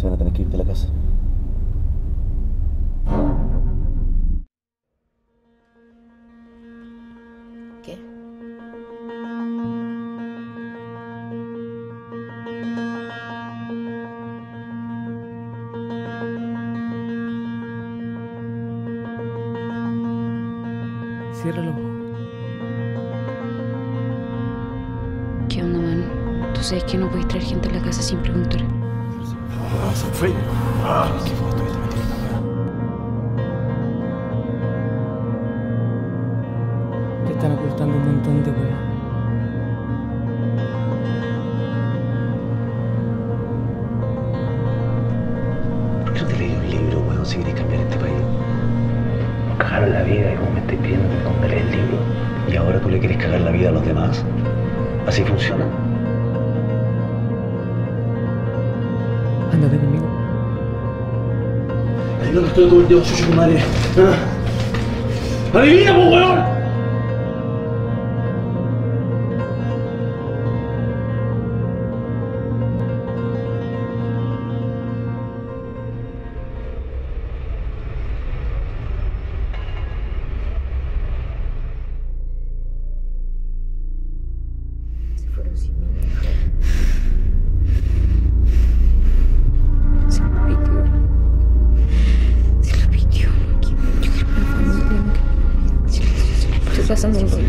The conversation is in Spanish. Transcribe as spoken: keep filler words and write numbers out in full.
Se van a tener que ir de la casa. ¿Qué? Cierra los ojos. ¿Qué onda, man? Tú sabes que no puedes traer gente a la casa sin preguntar. Ah, se fue. Ah, qué foto estuviste metiendo, weón. Te están ocultando un montón de weas. ¿Por qué no te leí un libro, weón, si querés cambiar este país? Nos cagaron la vida y vos me estás pidiendo que me lees el libro. ¿Y ahora tú le quieres cagar la vida a los demás? ¿Así funciona? Ándate conmigo. Ay, no, no estoy con el dedo suyo, madre. ¿Ah? ¡Adivina, po, weón! Se fueron sin mí, me dejaron. Se lo pidió. Se lo pidió. Yo quiero una familia. Se lo estoy pasando un